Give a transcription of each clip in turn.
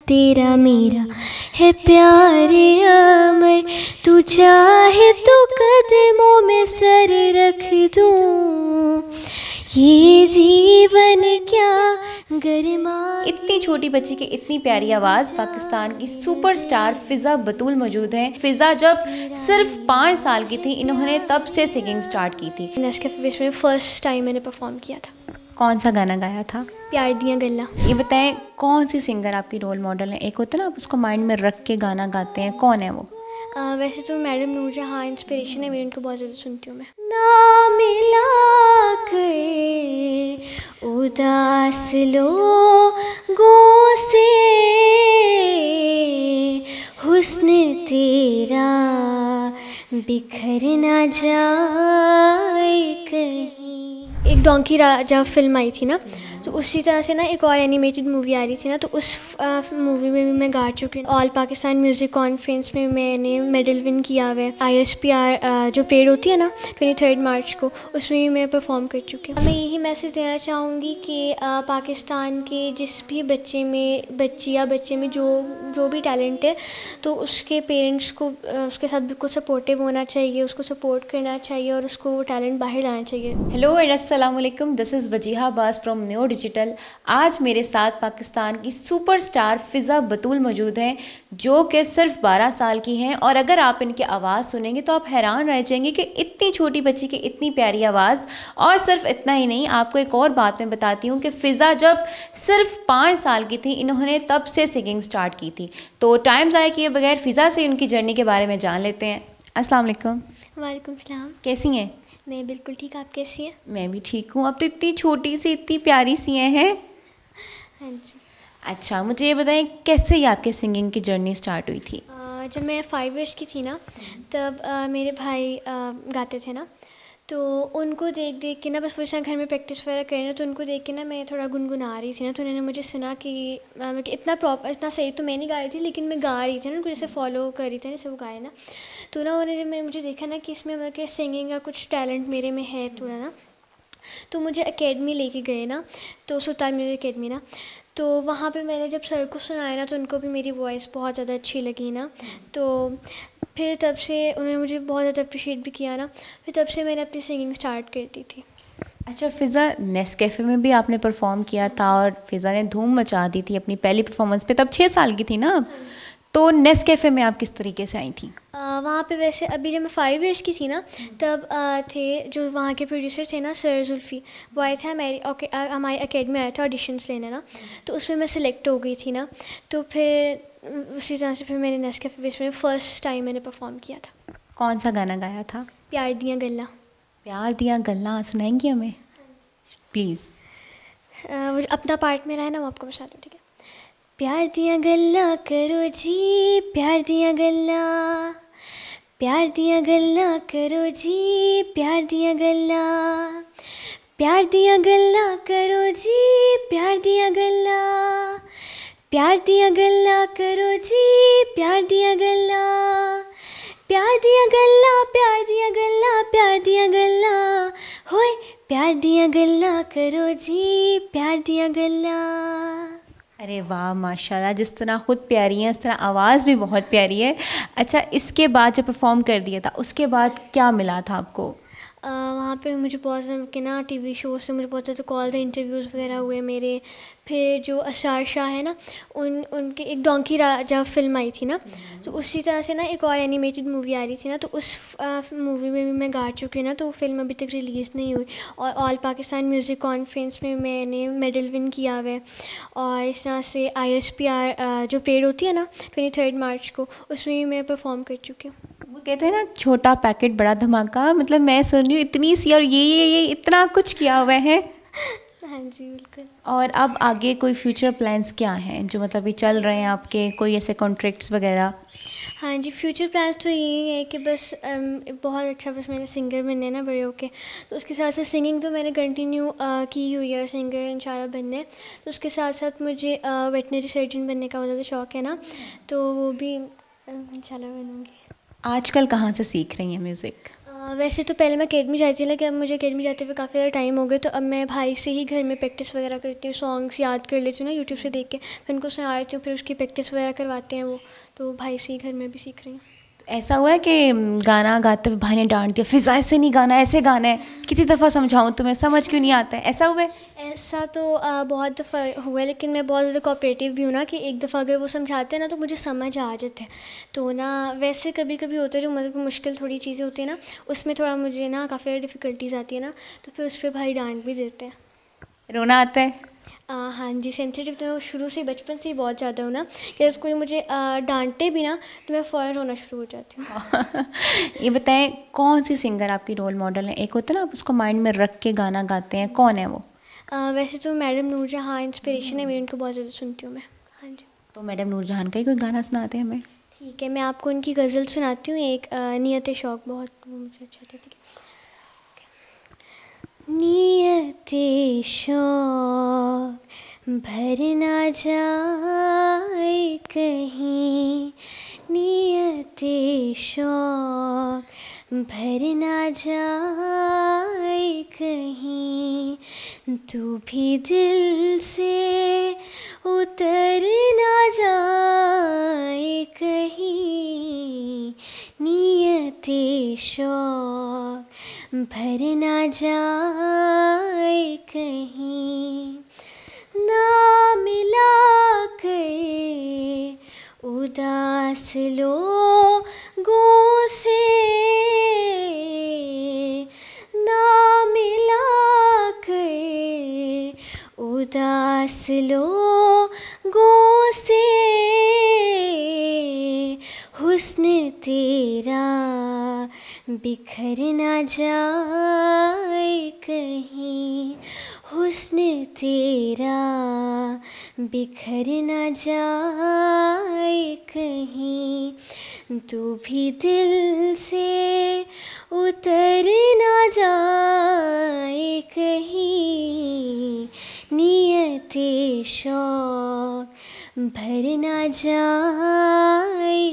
तेरा मेरा है प्यार अमर, तू चाहे तो कदमों में सर रख दूं, ये जीवन क्या गरमा। इतनी छोटी बच्ची की इतनी प्यारी आवाज़, पाकिस्तान की सुपरस्टार फ़िज़ा बतूल मौजूद हैं। फ़िज़ा जब सिर्फ 5 साल की थी, इन्होंने तब से सिंगिंग स्टार्ट की थी। नेस्कैफे में फर्स्ट टाइम मैंने परफॉर्म किया था। कौन सा गाना गाया था? प्यार दियाँ गल्ला। ये बताएं, कौन सी सिंगर आपकी रोल मॉडल है? एक होता है ना, आप उसको माइंड में रख के गाना गाते हैं, कौन है वो? वैसे तो मैडम नूरजहां इंस्पिरेशन है मेरी, उनको बहुत ज़्यादा सुनती हूँ मैं। ना मिला कर उदास लोगों से हुस्न तेरा बिखर ना जाए कहीं। एक डोंकी राजा फिल्म आई थी ना, तो उसी तरह से ना एक और एनिमेटेड मूवी आ रही थी ना, तो उस मूवी में भी मैं गा चुकी हूँ। ऑल पाकिस्तान म्यूज़िक कॉन्फ्रेंस में मैंने मेडल विन किया हुआ है। ISPR जो पेड होती है ना 23 मार्च को, उसमें भी मैं परफॉर्म कर चुकी हूँ। मैं यही मैसेज देना चाहूँगी कि पाकिस्तान के जिस भी बच्चे में जो भी टैलेंट है, तो उसके पेरेंट्स को उसके साथ बिल्कुल सपोर्टिव होना चाहिए, उसको सपोर्ट करना चाहिए और उसको वो टैलेंट बाहर लाना चाहिए। हेलो एंड अस्सलाम वालेकुम, this is Wajiha Abbas from new digital. आज मेरे साथ पाकिस्तान की सुपरस्टार फ़िज़ा बतूल मौजूद हैं, जो कि सिर्फ 12 साल की हैं। और अगर आप इनकी आवाज़ सुनेंगे तो आप हैरान रह जाएंगे कि इतनी छोटी बच्ची की इतनी प्यारी आवाज़। और सिर्फ इतना ही नहीं, आपको एक और बात मैं बताती हूँ कि फ़िज़ा जब सिर्फ 5 साल की थी, इन्होंने तब से सिंगिंग स्टार्ट की थी। तो टाइम ज़ाया किए बगैर फ़िज़ा से उनकी जर्नी के बारे में जान लेते हैं। अस्सलाम वालेकुम। वालेकुम सलाम। कैसी हैं? मैं बिल्कुल ठीक, आप कैसी हैं? मैं भी ठीक हूँ। अब तो इतनी छोटी सी इतनी प्यारी सी हैं। हाँ जी। अच्छा, मुझे ये बताएं, कैसे ही आपके सिंगिंग की जर्नी स्टार्ट हुई थी? जब मैं 5 इयर्स की थी ना, तब मेरे भाई गाते थे ना, तो उनको देख देख के ना, बस वो घर में प्रैक्टिस वगैरह करें ना, तो उनको देख के ना मैं थोड़ा गुनगुना रही थी ना, तो उन्होंने मुझे सुना कि इतना सही तो मैं नहीं गा रही थी, लेकिन मैं गा रही थी ना, उनको जैसे फॉलो कर रही थी जैसे वो गाए ना, तो ना उन्होंने मुझे देखा ना कि इसमें मतलब सिंगिंग का कुछ टैलेंट मेरे में है थोड़ा ना, तो मुझे एकेडमी लेके गए ना, तो सुल्तान म्यूज़िक एकेडमी ना, तो वहाँ पे मैंने जब सर को सुनाया ना, तो उनको भी मेरी वॉइस बहुत ज़्यादा अच्छी लगी ना, तो फिर तब से उन्होंने मुझे बहुत ज़्यादा अप्रिशिएट भी किया ना, फिर तब से मैंने अपनी सिंगिंग स्टार्ट कर दी थी। अच्छा फ़िज़ा, नेस्कैफ़े में भी आपने परफॉर्म किया था और फ़िज़ा ने धूम मचा दी थी अपनी पहली परफॉर्मेंस पे। तब 6 साल की थी ना आप? तो नेस्कैफ़े में आप किस तरीके से आई थी? वहाँ पे वैसे अभी जब मैं 5 इयर्स की थी ना, तब थे जो वहाँ के प्रोड्यूसर थे ना, सर जुल्फ़ी, वो आए थे हमारी अकेडमी आया था ऑडिशंस लेने ना, तो उसमें मैं सिलेक्ट हो गई थी ना, तो फिर उसी तरह से फिर मैंने नेस्कैफे में फ़र्स्ट टाइम मैंने परफॉर्म किया था। कौन सा गाना गाया था? प्यार दियाँ गल्ला। प्यार दियाँ गल्ला सुनाएंगी हमें प्लीज़? वो जो अपना पार्ट मेरा है ना, वो आपको बता दूँ, ठीक है? प्यार दियाँ गल्ला करो जी, प्यार दियाँ गल्ला, प्यार दियाँ गल्ला करो जी, प्यार दियाँ गल्ला, प्यार दियाँ गल्ला करो जी, प्यार दियाँ गल्ला, प्यार दियाँ गल्ला करो जी, प्यार दियाँ गल्ला, प्यार दियाँ गल्ला, प्यार दियाँ गल्ला, प्यार दियाँ गल्ला, होए प्यार दियाँ गल्ला करो जी, प्यार दियाँ गल्ला। अरे वाह, माशाल्लाह, जिस तरह ख़ुद प्यारी हैं उस तरह आवाज़ भी बहुत प्यारी है। अच्छा, इसके बाद जब परफॉर्म कर दिया था, उसके बाद क्या मिला था आपको? वहाँ पे मुझे बहुत ज़्यादा के ना TV शो से मुझे बहुत ज़्यादा कॉल थे, इंटरव्यूज़ वगैरह हुए मेरे। फिर जो अशार शाह है ना, उनके एक डोंकी राजा फिल्म आई थी ना, तो उसी तरह से ना एक और एनिमेटेड मूवी आ रही थी ना, तो उस मूवी में भी मैं गा चुकी हूँ ना, तो फिल्म अभी तक रिलीज़ नहीं हुई। और ऑल पाकिस्तान म्यूज़िक कॉन्फ्रेंस में मैंने मेडल विन किया हुआ है। और इस तरह से ISPR जो पेड होती है ना 23 मार्च को, उसमें भी मैं परफॉर्म कर चुकी हूँ। वो कहते हैं ना, छोटा पैकेट बड़ा धमाका। मतलब मैं सुन रही हूँ इतनी सी और ये इतना कुछ किया हुआ है। हाँ जी, बिल्कुल। और अब आगे कोई फ्यूचर प्लान्स क्या हैं जो मतलब ये चल रहे हैं आपके, कोई ऐसे कॉन्ट्रैक्ट्स वगैरह? हाँ जी, फ्यूचर प्लान्स तो यही है कि बस बहुत अच्छा, बस मैंने सिंगर बनना है ना बड़े होके, तो उसके साथ साथ सिंगिंग तो मैंने कंटिन्यू की हुई है, सिंगर इंशाल्लाह बनने। तो उसके साथ साथ मुझे वेटनरी सर्जन बनने का बहुत ज़्यादा शौक़ है ना, तो वो भी इंशाल्लाह बनूँगी। आजकल कहाँ से सीख रही हैं म्यूज़िक? वैसे तो पहले मैं अकेडमी जाती थी, लेकिन अब मुझे अकेडमी जाते हुए काफ़ी ज़्यादा टाइम हो गया, तो अब मैं भाई से ही घर में प्रैक्टिस वगैरह करती हूँ। सॉन्ग्स याद कर लेती हूँ ना यूट्यूब से देख के, फिर उनको सुना देती हूँ, फिर उसकी प्रैक्टिस वगैरह करवाते हैं वो, तो भाई से ही घर में भी सीख रही हूँ। ऐसा हुआ है कि गाना गाते हुए भाई ने डांट दिया, फिज़ा ऐसे नहीं गाना, ऐसे गाना है, कितनी दफ़ा समझाऊं तुम्हें, समझ क्यों नहीं आता है, ऐसा हुआ है? ऐसा तो बहुत दफ़ा हुआ है, लेकिन मैं बहुत ज़्यादा कोऑपरेटिव भी हूँ ना, कि एक दफ़ा अगर वो समझाते हैं ना तो मुझे समझ आ जाते हैं। तो ना वैसे कभी कभी होता है जो मतलब मुश्किल थोड़ी चीज़ें होती है ना, उसमें थोड़ा मुझे ना काफ़ी ज़्यादा डिफ़िकल्टीज आती है ना, तो फिर उस पर भाई डांट भी देते हैं। रोना आता है? हाँ जी, सेंसिटिव तो मैं शुरू से बचपन से ही बहुत ज़्यादा हूँ ना, कि कोई मुझे डांटे भी ना तो मैं फ़ौरन रोना शुरू हो जाती हूँ। ये बताएं, कौन सी सिंगर आपकी रोल मॉडल है? एक होता है ना आप उसको माइंड में रख के गाना गाते हैं, कौन है वो? वैसे तो मैडम नूरजहाँ इंस्पिरेशन है मेरी, उनको बहुत ज़्यादा सुनती हूँ मैं। हाँ जी। तो मैडम नूरजहान का ही कोई गाना सुनाते हैं हमें। ठीक है, मैं आपको उनकी गज़ल सुनाती हूँ एक, नियत शौक, बहुत वो मुझे अच्छा लगता है। ठीक है। नियत शौक भर ना जाए कहीं, नियत शौक भर ना जाए कहीं, तू भी दिल से उतर ना जाए कहीं, नियत शौक भर ना जाए कहीं, ना मिला कर उदास लोगों से, ना मिला कर उदास लोगों से, हुस्न तेरा बिखर ना जाए कहीं, हुस्न तेरा बिखर ना जाए कहीं, तू भी दिल से उतर ना जाए कहीं, नियत शौक भर ना जाए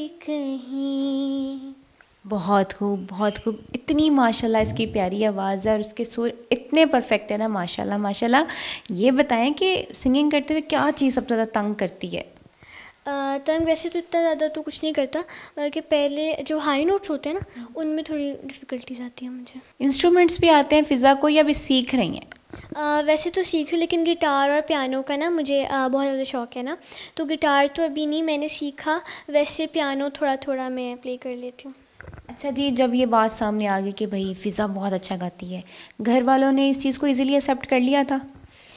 कहीं। बहुत खूब, बहुत खूब। इतनी माशाल्लाह इसकी प्यारी आवाज़ है और उसके सुर इतने परफेक्ट है ना, माशाल्लाह माशाल्लाह। ये बताएं कि सिंगिंग करते हुए क्या चीज़ सबसे ज़्यादा तंग करती है? तंग वैसे तो इतना ज़्यादा तो कुछ नहीं करता, बल्कि पहले जो हाई नोट्स होते हैं ना उनमें थोड़ी डिफ़िकल्टीज आती है मुझे। इंस्ट्रूमेंट्स भी आते हैं फ़िज़ा को, या अभी सीख रही हैं? वैसे तो सीख रही हूँ, लेकिन गिटार और पियानो का ना मुझे बहुत ज़्यादा शौक़ है ना, तो गिटार तो अभी नहीं मैंने सीखा, वैसे पियानो थोड़ा थोड़ा मैं प्ले कर लेती हूँ। अच्छा जी, जब ये बात सामने आ गई कि भाई फ़िज़ा बहुत अच्छा गाती है, घर वालों ने इस चीज़ को इजीली एक्सेप्ट कर लिया था?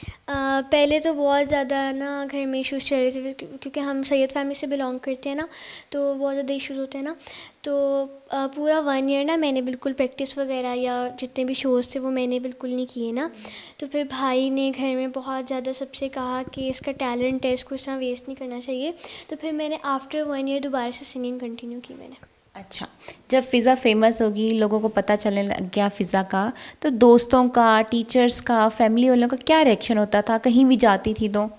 पहले तो बहुत ज़्यादा ना घर में इशूज़ चल रहे थे, क्योंकि हम सैयद फैमिली से बिलोंग करते हैं ना, तो बहुत ज़्यादा इशूज़ होते हैं ना, तो पूरा 1 ईयर ना मैंने बिल्कुल प्रैक्टिस वगैरह या जितने भी शोज़ थे वो मैंने बिल्कुल नहीं किए ना। तो फिर भाई ने घर में बहुत ज़्यादा सबसे कहा कि इसका टैलेंट है, इसको इस तरह वेस्ट नहीं करना चाहिए, तो फिर मैंने आफ्टर 1 ईयर दोबारा से सिंगिंग कंटिन्यू की मैंने। अच्छा, जब फ़िज़ा फेमस होगी, लोगों को पता चलने लग गया फ़िज़ा का, तो दोस्तों का, टीचर्स का, फैमिली वालों का क्या रिएक्शन होता था कहीं भी जाती थी तो?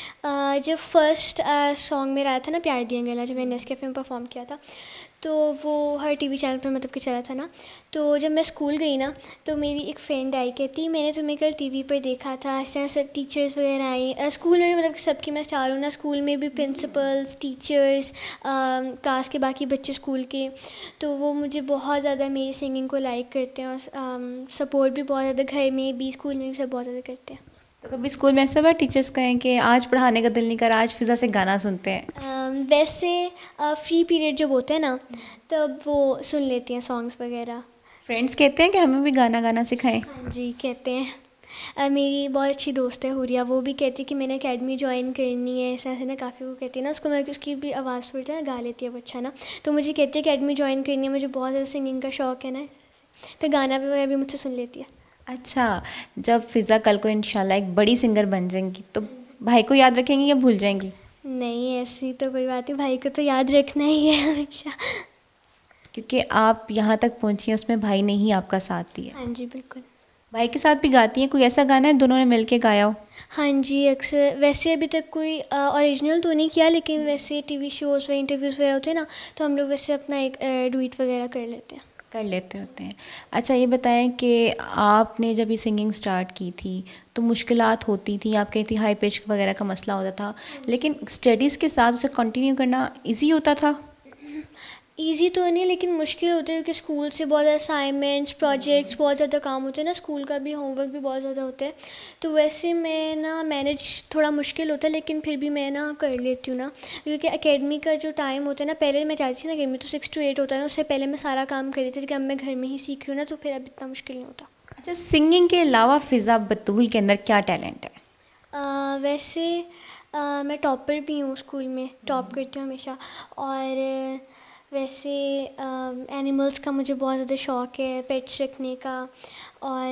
जब फर्स्ट सॉन्ग मेरा आया था ना प्यार दिया गला, जब मैंने नेस्कैफ़े में परफॉर्म किया था, तो वो हर टीवी चैनल पे मतलब कि चला था ना, तो जब मैं स्कूल गई ना तो मेरी एक फ्रेंड आई, कहती मैंने तुम्हें कल टीवी पर देखा था, ऐसे सब टीचर्स वगैरह आई, स्कूल में भी मतलब सबकी मैं स्टार हूँ ना, स्कूल में भी प्रिंसिपल्स, टीचर्स, क्लास के बाकी बच्चे स्कूल के, तो वो मुझे बहुत ज़्यादा मेरी सिंगिंग को लाइक करते हैं, और सपोर्ट भी बहुत ज़्यादा घर में भी स्कूल में भी सब बहुत ज़्यादा करते हैं। तो कभी स्कूल में ऐसा हुआ टीचर्स कहें कि आज पढ़ाने का दिल नहीं कर, आज फ़िज़ा से गाना सुनते हैं? वैसे फ्री पीरियड जब होते हैं ना तब वो सुन लेती हैं सॉन्ग्स वगैरह। फ्रेंड्स कहते हैं कि हमें भी गाना गाना सिखाएं? हाँ जी, कहते हैं। मेरी बहुत अच्छी दोस्त है हुरिया, वो भी कहती है कि मैंने अकेडमी ज्वाइन करनी है, ऐसा ऐसे ना काफ़ी वो कहती है ना, उसको मैं उसकी भी आवाज़ थोड़ी सा गा लेती है वो अच्छा ना, तो मुझे कहती है कि अकेडमी ज्वाइन करनी है, मुझे बहुत ज़्यादा सिंगिंग का शौक़ है ना, फिर गाना भी वगैरह भी मुझसे सुन लेती है। अच्छा, जब फ़िज़ा कल को इंशाल्लाह एक बड़ी सिंगर बन जाएंगी तो भाई को याद रखेंगी या भूल जाएंगी? नहीं, ऐसी तो कोई बात नहीं, भाई को तो याद रखना ही है हमेशा। क्योंकि आप यहाँ तक पहुँची हैं उसमें भाई ने ही आपका साथ दिया। हाँ जी, बिल्कुल। भाई के साथ भी गाती हैं? कोई ऐसा गाना है दोनों ने मिल के गाया हो? हाँ जी, अक्सर वैसे अभी तक कोई ओरिजिनल तो नहीं किया, लेकिन वैसे टीवी शोज़ व इंटरव्यूज़ वगैरह होते हैं ना, तो हम लोग वैसे अपना एक डुएट वगैरह कर लेते हैं। कर लेते होते हैं। अच्छा ये बताएं कि आपने जब ये सिंगिंग स्टार्ट की थी तो मुश्किलात होती थी, आप कहती हाई पिच वगैरह का मसला होता था, लेकिन स्टडीज़ के साथ उसे कंटिन्यू करना इजी होता था? ईज़ी तो नहीं, लेकिन मुश्किल होता है क्योंकि स्कूल से बहुत ज़्यादा असाइनमेंट्स, प्रोजेक्ट्स, बहुत ज़्यादा काम होते हैं ना, स्कूल का भी होमवर्क भी बहुत ज़्यादा होता है। तो वैसे मैं ना मैनेज थोड़ा मुश्किल होता है, लेकिन फिर भी मैं ना कर लेती हूँ ना, क्योंकि एकेडमी का जो टाइम होता है ना, पहले मैं जाती थी ना एकेडमी तो 6 to 8 होता है ना, उससे पहले मैं सारा काम कर लेती थी, कि अब मैं घर में ही सीख रही हूँ ना, तो फिर अब इतना मुश्किल नहीं होता। अच्छा, सिंगिंग के अलावा फ़िज़ा बतूल के अंदर क्या टैलेंट है? वैसे मैं टॉपर भी हूँ, स्कूल में टॉप करती हूँ हमेशा। और वैसे एनिमल्स का मुझे बहुत ज़्यादा शौक़ है, पेट्स रखने का। और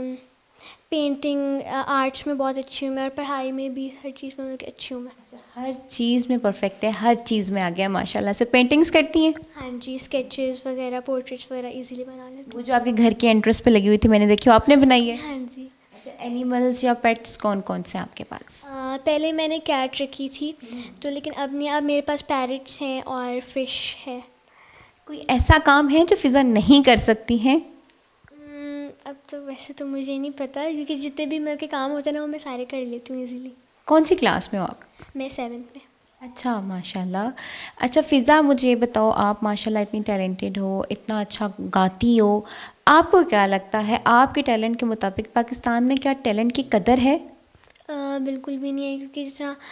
पेंटिंग आर्ट्स में बहुत अच्छी हूँ मैं, और पढ़ाई में भी हर चीज़ में मतलब अच्छी हूँ मैं। हर चीज़ में परफेक्ट है, हर चीज़ में आ गया माशाल्लाह से। पेंटिंग्स करती हैं? हाँ जी, स्केचेस वगैरह, पोर्ट्रेट्स वगैरह इजीली बना लेती वो हूँ। जो आपके घर के एंट्रेंस पे लगी हुई थी मैंने देखी, वो आपने बनाई है? हाँ जी। अच्छा, एनिमल्स या पेट्स कौन कौन से हैं आपके पास? पहले मैंने कैट रखी थी, तो लेकिन अब नहीं, अब मेरे पास पैरट्स हैं और फिश है। कोई ऐसा काम है जो फ़िज़ा नहीं कर सकती हैं? अब तो वैसे तो मुझे नहीं पता, क्योंकि जितने भी मेरे के काम होते हैं ना, वो मैं सारे कर लेती हूँ इजीली। कौन सी क्लास में हो आप? मैं 7th में। अच्छा माशाल्लाह। अच्छा फ़िज़ा, मुझे ये बताओ, आप माशाल्लाह इतनी टैलेंटेड हो, इतना अच्छा गाती हो, आपको क्या लगता है आपके टैलेंट के मुताबिक पाकिस्तान में क्या टैलेंट की कदर है? बिल्कुल भी नहीं है, क्योंकि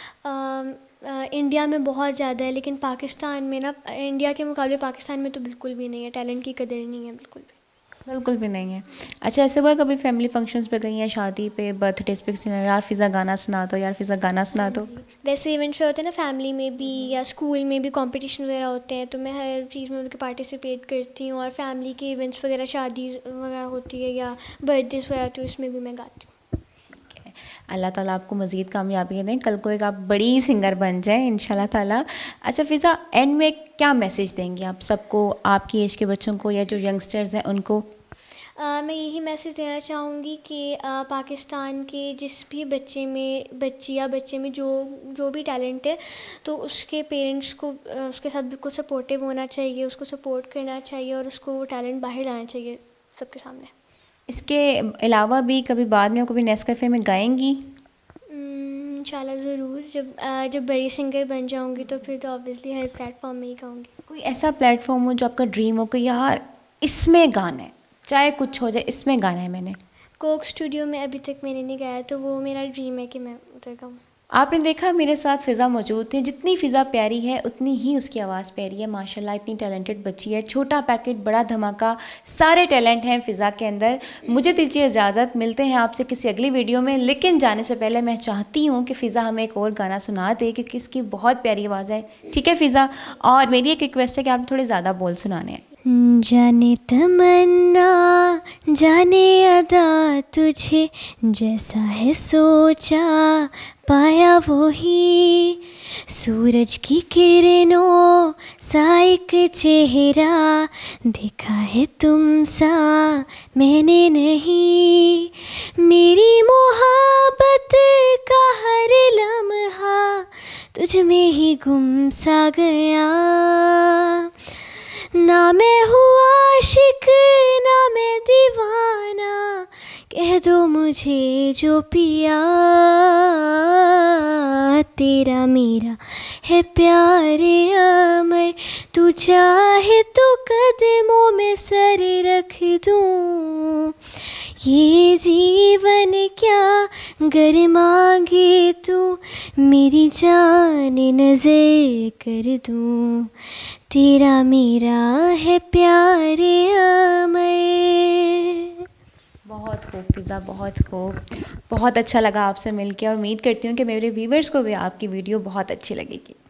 जितना इंडिया में बहुत ज़्यादा है, लेकिन पाकिस्तान में ना, इंडिया के मुकाबले पाकिस्तान में तो बिल्कुल भी नहीं है, टैलेंट की कदर नहीं है बिल्कुल भी। बिल्कुल भी नहीं है। अच्छा, ऐसे हुआ कभी फैमिली फंक्शंस पे गई हैं, शादी पे, बर्थडेज पे, किसी ने यार फ़िज़ा गाना सुना दो, यार फ़िज़ा गाना सुना दो? वैसे इवेंट्स होते हैं ना, फैमिली में भी या स्कूल में भी कंपटीशन वगैरह होते हैं, तो मैं हर चीज़ में उनके पार्टिसिपेट करती हूँ। और फैमिली के इवेंट्स वगैरह, शादी वगैरह होती है या बर्थडेज वगैरह, तो उसमें भी मैं गाती हूँ। अल्लाह ताला आपको मज़ीद कामयाबी दें, कल को एक आप बड़ी सिंगर बन जाएं इंशाल्लाह ताला। अच्छा फ़िज़ा, एंड में क्या मैसेज देंगी आप सबको, आपकी एज के बच्चों को या जो यंगस्टर्स हैं उनको? मैं यही मैसेज देना चाहूँगी कि पाकिस्तान के जिस भी बच्चे में, बच्ची या बच्चे में जो भी टैलेंट है, तो उसके पेरेंट्स को उसके साथ बिल्कुल सपोर्टिव होना चाहिए, उसको सपोर्ट करना चाहिए, और उसको वो टैलेंट बाहर लाना चाहिए सबके सामने। इसके अलावा भी कभी बाद में कभी नेस्कैफ़े में गाएंगी? इंशाल्लाह ज़रूर, जब बड़ी सिंगर बन जाऊँगी तो फिर तो ऑब्वियसली हर प्लेटफॉर्म में ही गाऊँगी। कोई ऐसा प्लेटफॉर्म हो जो आपका ड्रीम हो कि यार इसमें गाना है, चाहे कुछ हो जाए, इसमें गाना है मैंने? कोक स्टूडियो में अभी तक मैंने नहीं गाया, तो वो मेरा ड्रीम है कि मैं उधर गाऊँ। आपने देखा मेरे साथ फ़िज़ा मौजूद थी। जितनी फ़िज़ा प्यारी है उतनी ही उसकी आवाज़ प्यारी है माशाल्लाह। इतनी टैलेंटेड बच्ची है, छोटा पैकेट बड़ा धमाका, सारे टैलेंट हैं फ़िज़ा के अंदर। मुझे दीजिए इजाज़त, मिलते हैं आपसे किसी अगली वीडियो में, लेकिन जाने से पहले मैं चाहती हूँ कि फ़िज़ा हमें एक और गाना सुना दे, क्योंकि इसकी बहुत प्यारी आवाज़ है। ठीक है फ़िज़ा, और मेरी एक रिक्वेस्ट है कि आप थोड़े ज़्यादा बोल सुनाने हैं। जाने तमन्ना, जाने अदा, तुझे जैसा है सोचा पाया वो ही, सूरज की किरणों सा एक चेहरा देखा है तुम सा मैंने नहीं, मेरी मोहब्बत का हर लम्हा तुझ में ही गुम सा गया, ना मैं हूँ आशिक ना मैं दीवाना, कह दो मुझे जो पिया, तेरा मेरा है प्यार अमर, तू चाहे तो कदमों में सर रख दूँ, ये जीवन क्या गर मांगे तू, मेरी जान नज़र कर दूँ, तेरा मेरा है प्यार अमर। बहुत खूब फ़िज़ा, बहुत खूब। बहुत अच्छा लगा आपसे मिलके, और उम्मीद करती हूँ कि मेरे व्यूवर्स को भी आपकी वीडियो बहुत अच्छी लगेगी।